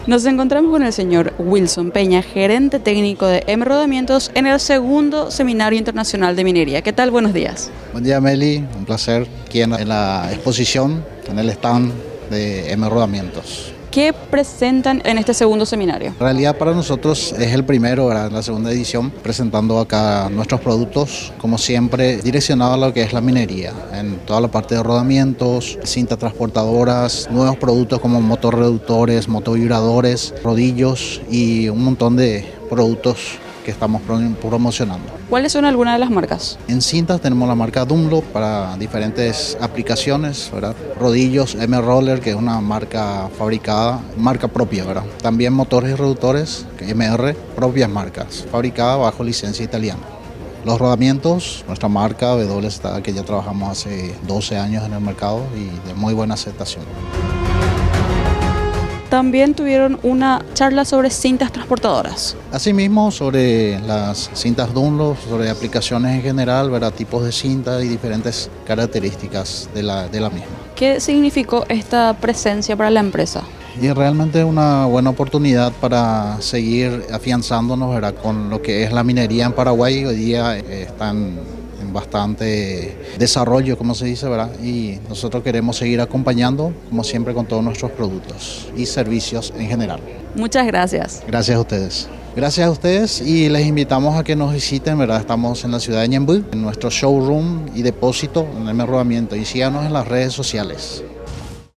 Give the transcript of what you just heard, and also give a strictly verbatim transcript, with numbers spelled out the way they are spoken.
Nos encontramos con el señor Wilson Peña, gerente técnico de M Rodamientos en el segundo Seminario Internacional de Minería. ¿Qué tal? Buenos días. Buen día, Meli. Un placer aquí en la exposición, en el stand de M Rodamientos. ¿Qué presentan en este segundo seminario? En realidad para nosotros es el primero, ¿verdad? La segunda edición, presentando acá nuestros productos, como siempre, direccionado a lo que es la minería, en toda la parte de rodamientos, cintas transportadoras, nuevos productos como motorreductores, motovibradores, rodillos y un montón de productos que estamos promocionando. ¿Cuáles son algunas de las marcas? En cintas tenemos la marca Dunlop para diferentes aplicaciones, ¿verdad? Rodillos M Roller, que es una marca fabricada, marca propia, ¿verdad? También motores y reductores M R, propias marcas, fabricada bajo licencia italiana. Los rodamientos, nuestra marca W Z, que ya trabajamos hace doce años en el mercado y de muy buena aceptación. También tuvieron una charla sobre cintas transportadoras. Asimismo, sobre las cintas Dunlop, sobre aplicaciones en general, ¿verdad? Tipos de cinta y diferentes características de la, de la misma. ¿Qué significó esta presencia para la empresa? Y realmente es una buena oportunidad para seguir afianzándonos, ¿verdad? Con lo que es la minería en Paraguay. Hoy día eh, están en bastante desarrollo, como se dice, ¿verdad? Y nosotros queremos seguir acompañando, como siempre, con todos nuestros productos y servicios en general. Muchas gracias. Gracias a ustedes. Gracias a ustedes y les invitamos a que nos visiten, ¿verdad? Estamos en la ciudad de Ñemby, en nuestro showroom y depósito en M Rodamientos, y síganos en las redes sociales.